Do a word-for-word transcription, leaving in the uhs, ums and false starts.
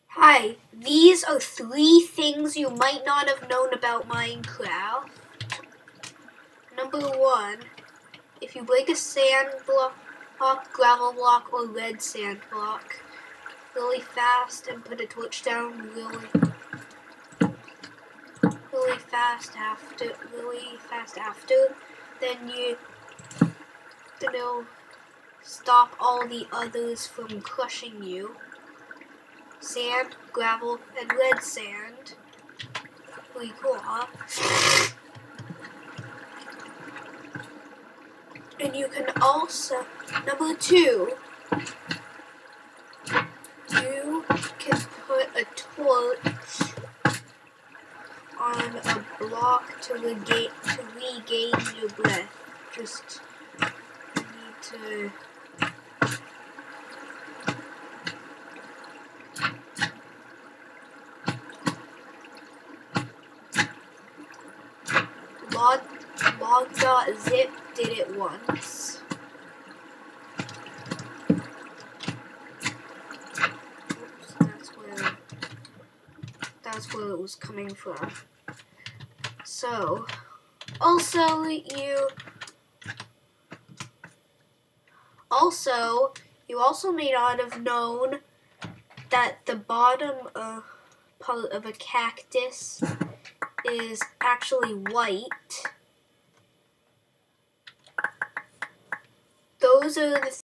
Hi, these are three things you might not have known about Minecraft. Number one, if you break a sand block, gravel block, or red sand block really fast and put a torch down really, really fast after, really fast after, then you, then it'll stop all the others from crushing you. Sand, gravel, and red sand. Pretty cool, huh? And you can also, number two, you can put a torch on a block to regain, to regain your breath. Just need to log log.zip did it once. Oops, that's where that's where it was coming from. So, also you also you also may not have known that the bottom uh, part of a cactus is actually white. Those are the